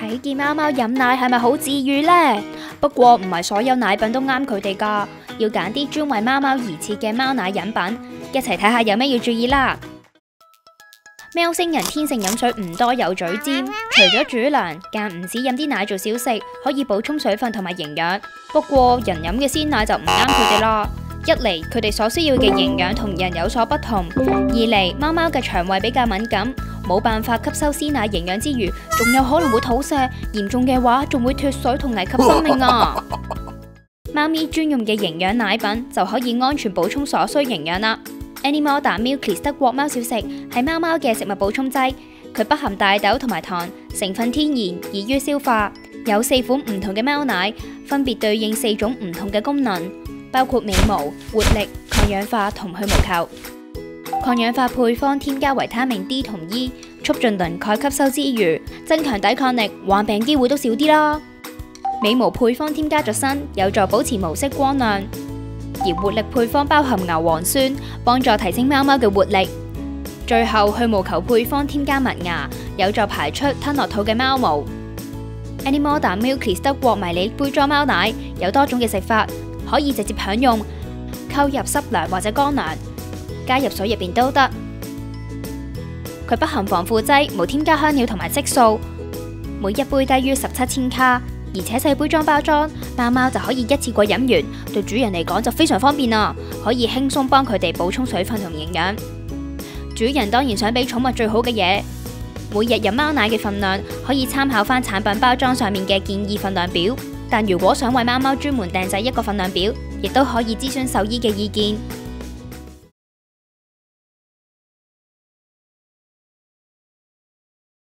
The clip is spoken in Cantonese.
睇見貓貓飲奶係咪好治癒呢？不過唔係所有奶品都啱佢哋㗎，要揀啲專為貓貓而設嘅貓奶飲品。一齊睇下有咩要注意啦。喵星人天性飲水唔多，有嘴尖，除咗煮涼，間唔時飲啲奶做小食，可以補充水分同埋營養。不過人飲嘅鮮奶就唔啱佢哋啦。一嚟佢哋所需要嘅營養同人有所不同，二嚟貓貓嘅腸胃比較敏感，冇辦法吸收鮮奶營養之餘，仲有可能會肚瀉，嚴重嘅話仲會脫水同危及生命啊！貓咪專用嘅營養奶品就可以安全補充所需營養啦。Animorder Milkies 德國貓小食係貓貓嘅食物補充劑，佢不含大豆同埋糖，成分天然，易於消化。有4款唔同嘅貓奶，分別對應4種唔同嘅功能，包括美毛、活力、抗氧化同去毛球。抗氧化配方添加維他命 D 同 E， 促進磷鈣吸收之餘，增強抵抗力，患病機會都少啲啦。美毛配方添加咗鋅，有助保持毛色光亮。而活力配方包含牛磺酸，幫助提升貓貓嘅活力。最後去毛球配方添加麥芽，有助排出吞落肚嘅貓毛。Animorder Milkies 德國迷你杯裝貓奶有多種嘅食法，可以直接享用，溝入濕糧或者乾糧，加入水入邊都得。佢不含防腐劑，無添加香料同埋色素，每一杯低於17千卡。而且細杯裝包裝，貓貓就可以一次過飲完，對主人嚟講就非常方便啦，可以輕鬆幫佢哋補充水分同營養。主人當然想俾寵物最好嘅嘢，每日飲貓奶嘅份量可以參考翻產品包裝上面嘅建議份量表，但如果想為貓貓專門訂製一個份量表，亦都可以諮詢獸醫嘅意見。